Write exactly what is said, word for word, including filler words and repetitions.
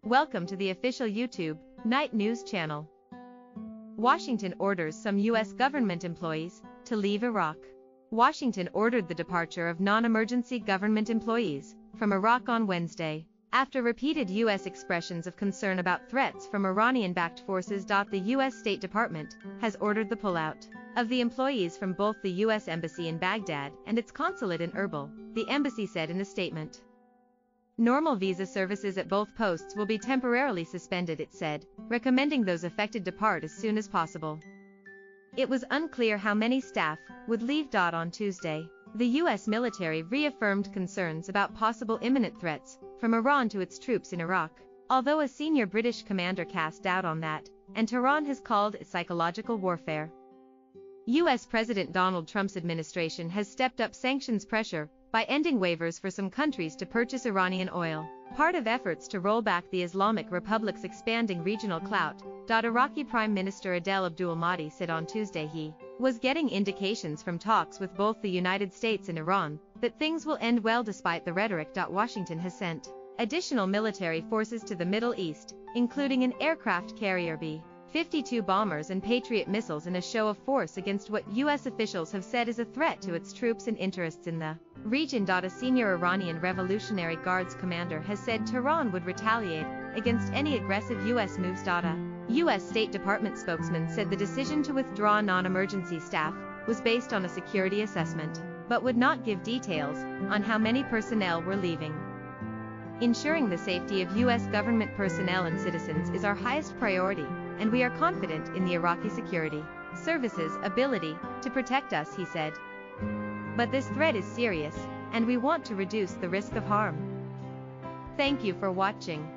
Welcome to the official YouTube Night News channel. Washington orders some U S government employees to leave Iraq. Washington ordered the departure of non-emergency government employees from Iraq on Wednesday, after repeated U S expressions of concern about threats from Iranian-backed forces. The U S State Department has ordered the pullout of the employees from both the U S Embassy in Baghdad and its consulate in Erbil, the embassy said in a statement. Normal visa services at both posts will be temporarily suspended, it said, recommending those affected depart as soon as possible. It was unclear how many staff would leave. On Tuesday, the U S military reaffirmed concerns about possible imminent threats from Iran to its troops in Iraq, although a senior British commander cast doubt on that, and Tehran has called it psychological warfare. U S President Donald Trump's administration has stepped up sanctions pressure by ending waivers for some countries to purchase Iranian oil, part of efforts to roll back the Islamic Republic's expanding regional clout. Iraqi Prime Minister Adel Abdul Mahdi said on Tuesday he was getting indications from talks with both the United States and Iran that things will end well despite the rhetoric. Washington has sent additional military forces to the Middle East, including an aircraft carrier B fifty-two bombers and Patriot missiles in a show of force against what U S officials have said is a threat to its troops and interests in the region. A senior Iranian Revolutionary Guards commander has said Tehran would retaliate against any aggressive U S moves. A U S State Department spokesman said the decision to withdraw non-emergency staff was based on a security assessment, but would not give details on how many personnel were leaving. Ensuring the safety of U S government personnel and citizens is our highest priority, and we are confident in the Iraqi security services' ability to protect us, he said. But this threat is serious, and we want to reduce the risk of harm. Thank you for watching.